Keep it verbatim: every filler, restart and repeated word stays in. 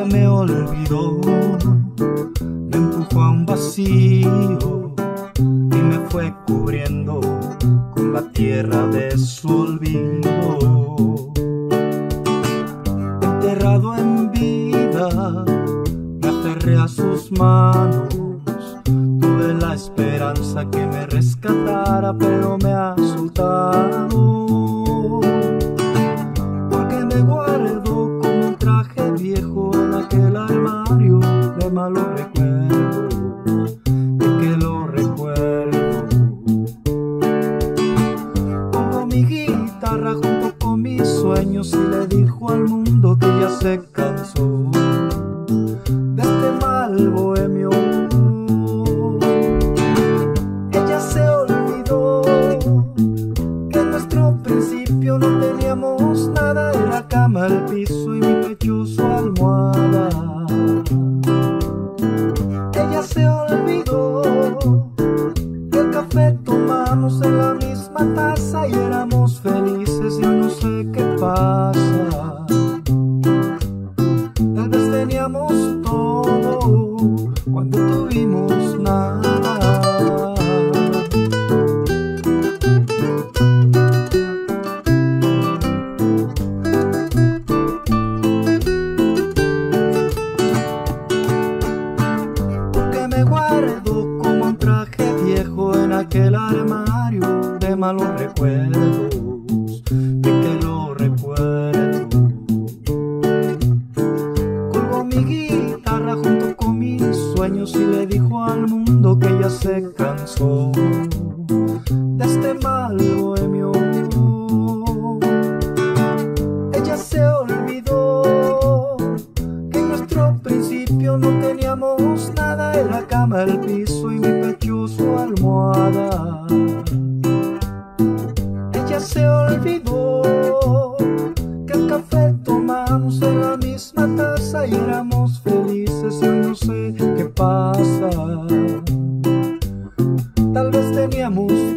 me olvidó, me empujó a un vacío y me fue cubriendo con la tierra de su olvido. Enterrado en vida, me aferré a sus manos, tuve la esperanza que me rescatara, pero me ha soltado, porque me guardo como un traje viejo en aquel armario de malos recuerdos, de que lo recuerdo. Pongo mi guitarra junto con mis sueños y le dijo al mundo que ya se cansó de este mal bohemio. Ella se olvidó que en nuestro principio no teníamos nada, en la cama, el piso y mi pecho su almohada. Ella se olvidó que el café tomamos en la misma taza y éramos felices, yo no sé qué pasa. Tal vez teníamos todo cuando tuvimos nada. Porque me guardo como un traje viejo en aquel armario de malos recuerdos, de que lo recuerdo. Colgó mi guitarra junto con mis sueños y le dijo al mundo que ya se cansó de este mal bohemio. Ella se olvidó que en nuestro principio no teníamos nada, en la cama, el piso y mi pecho su almohada. Ella se olvidó que el café tomamos en la misma taza y éramos felices, yo no sé qué pasa. Tal vez teníamos